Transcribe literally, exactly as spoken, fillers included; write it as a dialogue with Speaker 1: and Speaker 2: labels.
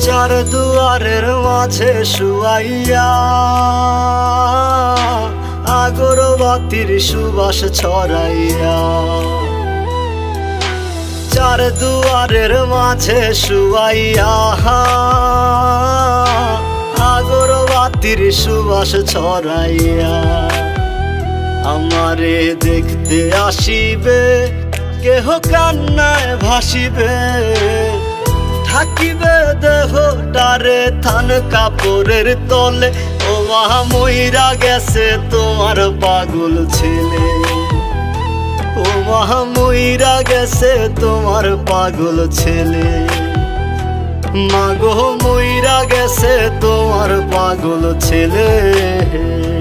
Speaker 1: চার দুয়ারের মাঝে শুয়াইয়া আগরবাতির সুবাস ছড়াইয়া, চার দুয়ারের মাঝে শুয়াইয়া আগরবাতির সুবাস ছড়াইয়া, আমারে দেখতে আসিবে কেহ কান্নায় ভাসিবে, থাকিবে দেহটারে থান কাপড়ের তলে। ও মা মইরা গেছে তোমার পাগল ছেলে, ও মা মইরা গেছে তোমার পাগল ছেলে, মাগো মইরা গেছে তোমার পাগল ছেলে।